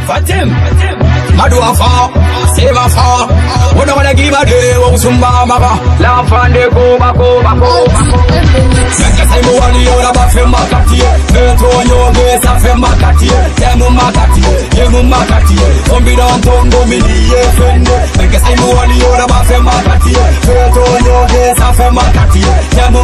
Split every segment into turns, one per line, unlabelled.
Fatim, Madu Afa, Save Afa, we don't wanna give a day, Sumba Mama, l'enfant de Koba. Make say mo wali ora ba fe makati, beto nyoge sa fe makati, yemu makati, ombi don tongo miliye fende. Make say mo wali ora ba fe makati, beto nyoge sa fe makati, yemu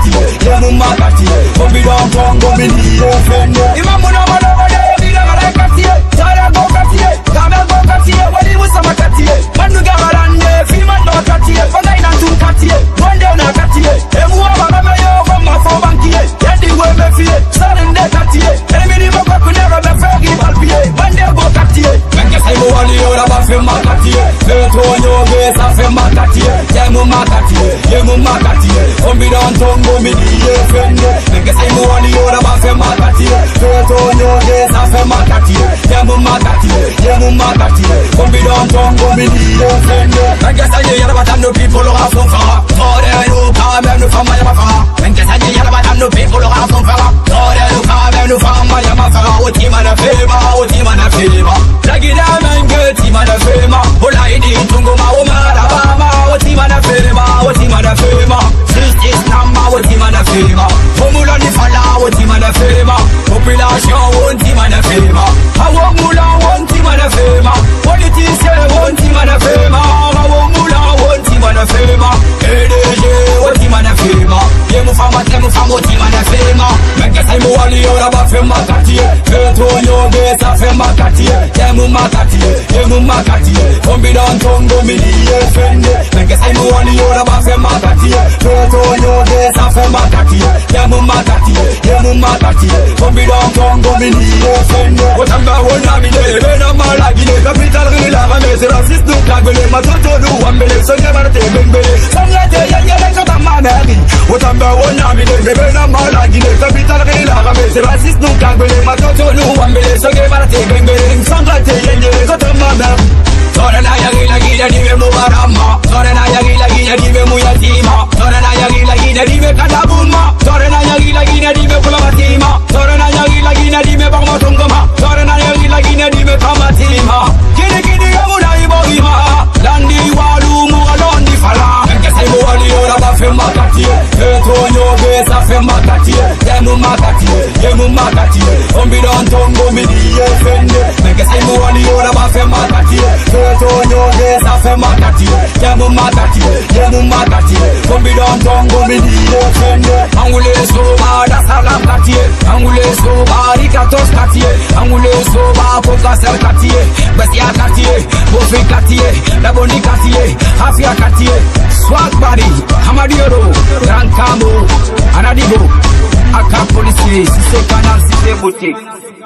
makati, ombi don tongo miliye fende. Imamu na manoba de biga malakati, tara go kati, kamel go kati, wali musa makati, manu gamarande, filman do kati, fongai na tu kati, monde na kati, emu aba me yo from my phone banki, yandi we me fie, sarin de kati, enemy mo ko never be fagi balpie, monde go kati, make say mo wali ora ba fe makati, beto nyoge sa fe makati, yemu makati, ombi don tongo miliye fende. Make say mo wali ora ba fe makati, beto nyoge sa fe makati, yemu makati, ombi don tongo miliye fende. Make say yara ba no people are from far, ore no come no fama ya mafa. Make say yara ba no people are from far, ore no come no fama ya mafa. Oti mana fema, lagina mange ti mana fema, ola idi tungo ma o mara bama. Oti mana fema, justice number oti mana fema, formula ni fala oti mana fema, population oti mana fema, awomula oti mana fema, politician oti mana fema, awomula oti mana fema, EDG oti mana fema, yemu fama oti mana fema. Make say mo wali ora ba fema kati, beto nyoge sa fema kati, yemu makati, ombi don tongo miliye fende. Make say mo wali ora ba fema kati, beto nyoge sa fema kati, yemu makati, ombi don tongo miliye fende. Otanga wona mile bena malagine, capital rila rame c'est raciste nous kagele, matoto nous wambele, sonye marte bembele, sangate yengele kota mameri. Otanga wona mile bena malagine, capital rila rame c'est raciste nous kagele, matoto nous wambele, sonye marte bembele, sangate yengele kota mameri. Sore na yagila gila dive mubarama, sore na yagila gila dive muyatima, sore na yagila gila dive kadabuma, sore na yagila gila dive kulamatima, sore na yagila gila dive bagmatungama, sore na yagila gila dive kamatima. Kini yamuna ibohima, landi walu mualondi fala. Make say mo wali ora ba fe makati, beto nyoge sa fe makati, yemu makati, ombi don tongo miliye fende. Make say mo wali ora ba fe makati, beto nyoge sa fe makati, yemu makati, ombi don tongo miliye fende. Angule soba da salam kati, angule soba rikatos kati, angule soba kokasel kati, bestia kati, bofi kati, la boni kati, afia kati, swag body, Hamadioro, Grand Cambo, Anadigo, Aka Police, Sise Canal, Sise Boutique.